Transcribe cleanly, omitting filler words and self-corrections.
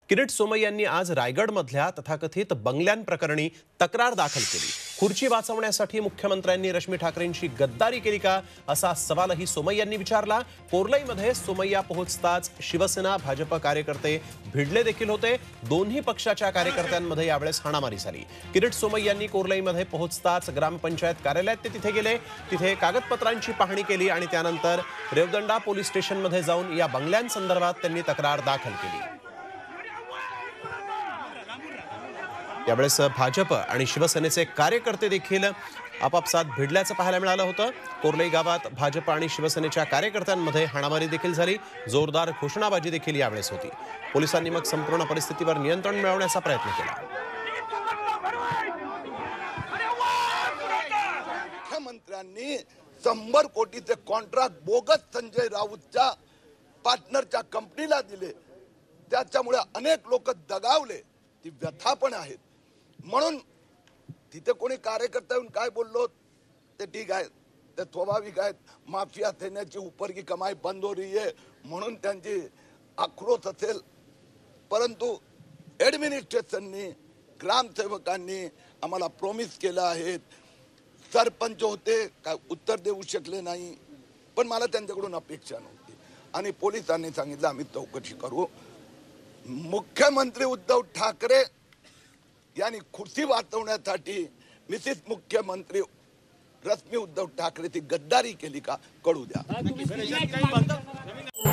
किरीट सोमय्यांनी आज रायगडमधल्या तथाकथित बंगल्यांप्रकरणी तक्रार दाखल केली। खुर्ची वाचवण्यासाठी मुख्यमंत्र्यांनी रश्मी ठाकरेंची गद्दारी केली का असा सवालही सोमय्यांनी विचारला। कोर्लईमध्ये सोमय्या पोहोचताच शिवसेना भाजप कार्यकर्ते भिडले देखील होते। दोन्ही पक्षाच्या कार्यकर्त्यांमध्ये यावेळेस हाणामारी झाली। किरीट सोमय्यांनी कोर्लईमध्ये पोहोचताच ग्रामपंचायत कार्यालयात ते तिथे गेले। तिथे कागदपत्रांची पाहणी केली आणि त्यानंतर रेवदंडा पोलीस स्टेशनमध्ये जाऊन या बंगल्यांसंदर्भात त्यांनी तक्रार दाखल केली। यावेळेस भाजप आणि शिवसेनेचे कार्यकर्ते देखील आपापसात भिडल्याचं पाहायला मिळालं होतं। कोर्लई गावात भाजप आणि शिवसेनेच्या कार्यकर्त्यांमध्ये हाणामारी देखील झाली। जोरदार घोषणाबाजी देखील यावेळेस होती। पोलिसांनी मग संपूर्ण परिस्थितीवर नियंत्रण मिळवण्याचा प्रयत्न केला। मुख्यमंत्र्यांनी 100 कोटीचे कॉन्ट्रॅक्ट बोगस संजय राऊतच्या पार्टनरच्या कंपनीला दिले। त्याच्यामुळे अनेक लोक दगावले। ती व्यथा पण आहेत। म्हणून तिथे कोणी कार्यकर्ता येऊन काय बोललो ते ठीक आहे, ते स्वाभाविक आहेत। माफिया देण्याची उपरकी कमाई बंद हो रही है म्हणून त्यांची आक्रोश असेल, परंतु ऍडमिनिस्ट्रेशननी ग्रामसेवकांनी आम्हाला प्रॉमिस केलं आहे। सरपंच होते काय उत्तर देऊ शकले नाही, पण मला त्यांच्याकडून अपेक्षा नव्हती आणि पोलिसांनी सांगितलं आम्ही चौकशी करू। मुख्यमंत्री उद्धव ठाकरे यांनी खुर्ची वाचवण्यासाठी मिसेस मुख्यमंत्री रश्मी उद्धव ठाकरे ती गद्दारी केली का कळू द्या।